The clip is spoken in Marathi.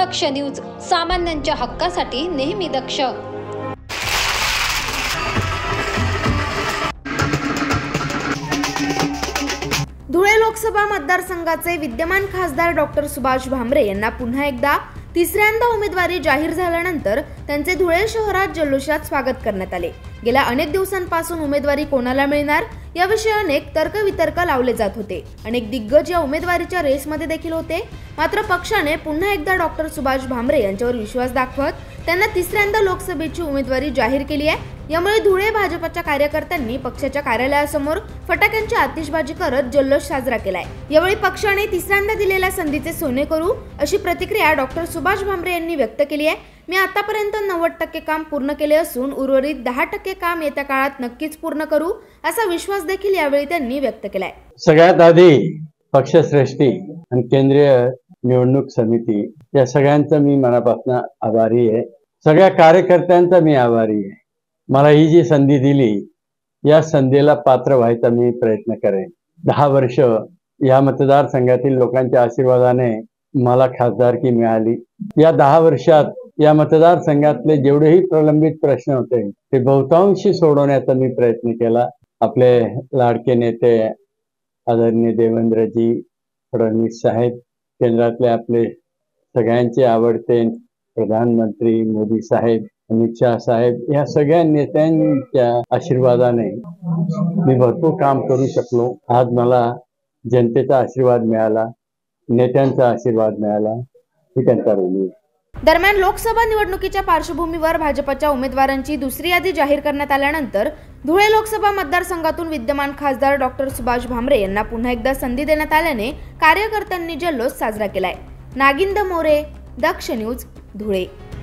दक्ष न्यूज, सामान्यांच्या हक्कासाठी नेहमी दक्ष। धुळे लोकसभा मतदारसंघाचे विद्यमान खासदार डॉक्टर सुभाष भामरे यांना पुन्हा एकदा तिसऱ्यांदा उमेदवारी जाहीर झाल्यानंतर त्यांचे धुळे शहरात जल्लोषात स्वागत करण्यात आले। गेल्या अनेक दिवसांपासून उमेदवारी कोणाला मिळणार याविषयी अनेक तर्कवितर्क लावले जात होते। अनेक दिग्गज या उमेदवारीच्या रेसमध्ये देखील होते। मात्र पक्षाने पुन्हा एकदा डॉक्टर सुभाष भामरे यांच्यावर विश्वास दाखवत त्यांना तिसऱ्यांदा लोकसभेची उमेदवारी जाहीर केली आहे। यामुळे धुळे भाजपच्या कार्यकर्त्यांनी पक्षाच्या कार्यालयासमोर फटाक्यांची आतिषबाजी करत जल्लोष साजरा केलाय। यावेळी पक्षाने तिसऱ्यांदा दिलेल्या संधीचे सोने करू अशी प्रतिक्रिया डॉक्टर सुभाष भामरे यांनी व्यक्त केली आहे। मी आतापर्यंत 90% काम पूर्ण केले असून उर्वरित 10% काम येत्या काळात नक्कीच पूर्ण करू असा विश्वास देखील यावेळी त्यांनी व्यक्त केलाय। सगळ्यात आधी पक्षश्रेष्ठी आणि केंद्रीय निवडणूक समिती या सगळ्यांचा मी मनापासून आभारी आहे। सगळ्या कार्यकर्त्यांचा मी आभारी आहे। मला ही जी संधी दिली या संधीला पात्र व्हायचा मी प्रयत्न करेन। 10 वर्ष या मतदारसंघातील लोकांच्या आशीर्वादाने मला खासदारकी मिळाली। या 10 वर्षात या मतदारसंघातले जेवढेही प्रलंबित प्रश्न होते ते बहुतांशी सोडवण्याचा मी प्रयत्न केला। आपले लाडके नेते आदरणीय देवेंद्रजी फडणवीस साहेब, केंद्रातले आपले सगळ्यांचे आवडते प्रधानमंत्री मोदी साहेब, अमित शाह साहेब, या सगळ्या नेत्यांच्या आशीर्वादाने मी भरपूर काम करू शकलो। आज मला जनतेचा आशीर्वाद मिळाला, नेत्यांचा आशीर्वाद मिळाला, ही त्यांचा ऋणी आहे। दरम्यान लोकसभा निवडणुकीच्या पार्श्वभूमीवर भाजपच्या उमेदवारांची दुसरी यादी जाहीर करण्यात आल्यानंतर धुळे लोकसभा मतदारसंघातून विद्यमान खासदार डॉक्टर सुभाष भामरे यांना पुन्हा एकदा संधी देण्यात आल्याने कार्यकर्त्यांनी जल्लोष साजरा केलाय। नागिंद मोरे, दक्ष न्यूज, धुळे।